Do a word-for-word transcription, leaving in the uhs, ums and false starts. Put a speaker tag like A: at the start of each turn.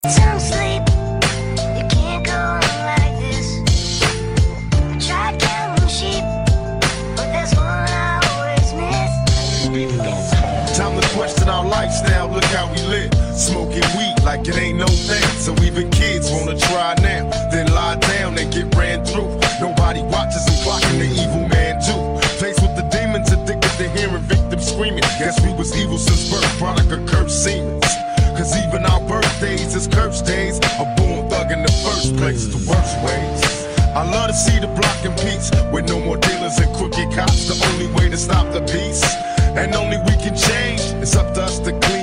A: Don't sleep, you can't go on like this. I tried counting sheep, but there's one I always miss.
B: Time to question our lifestyle, look how we live. Smoking weed like it ain't no thing. So even kids wanna try now, then lie down and get ran through. Nobody watches and clocking the evil man too. Faced with the demons, addicted to hearing victims screaming. Guess we was evil since birth, product of cursed seemens. Cause even our birthdays is cursed days. A born thug in the first place, the worst ways. I love to see the block in peace, with no more dealers and crooked cops. The only way to stop the peace, and only we can change. It's up to us to clean